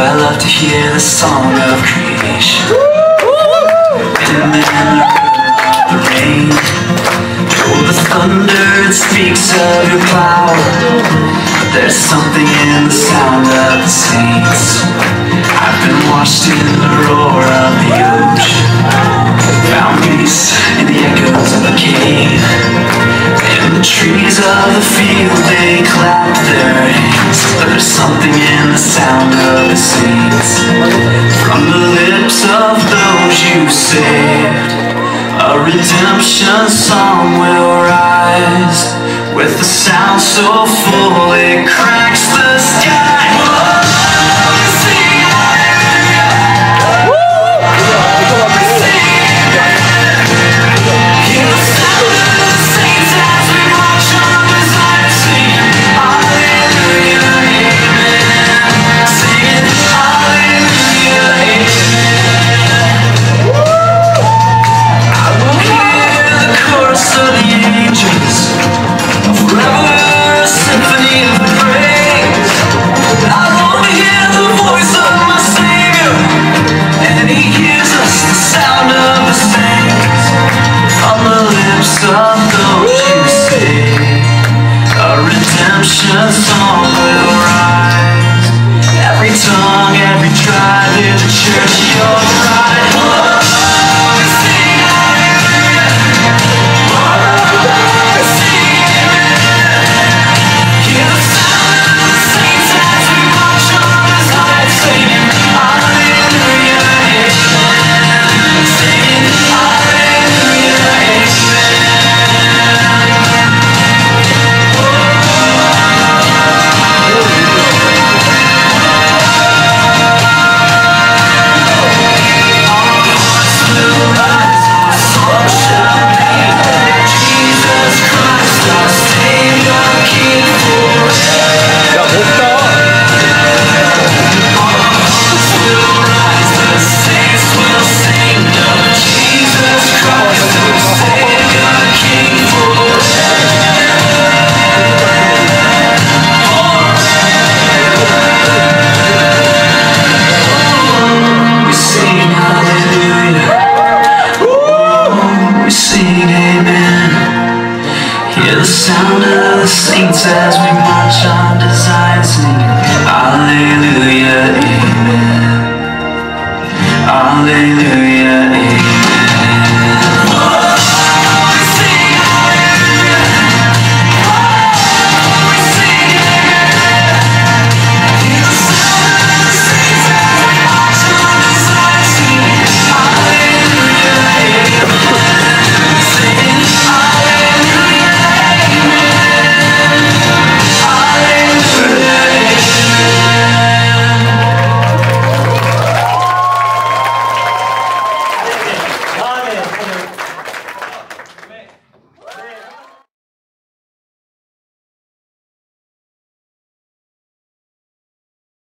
I love to hear the song of creation. And then the rain, oh, the thunder, it speaks of your power. But there's something in the sound of the saints. I've been washed in the roar of the ocean, found peace in the echoes of the cave. In the trees of the field they clap their hands. There's something in the sound of the saints. From the lips of those you saved, a redemption song will rise, with a sound so full it cracks the sky. Redemption song will rise. Every tongue, every tribe in the church, your bride. Oh, we sing hallelujah. Oh, we sing amen. Hear the sound of the saints as we march on this night, singing hallelujah, amen. Singing hallelujah, amen. Hear the sound of the saints as we march on to Zion, singing hallelujah, amen. Hallelujah, amen.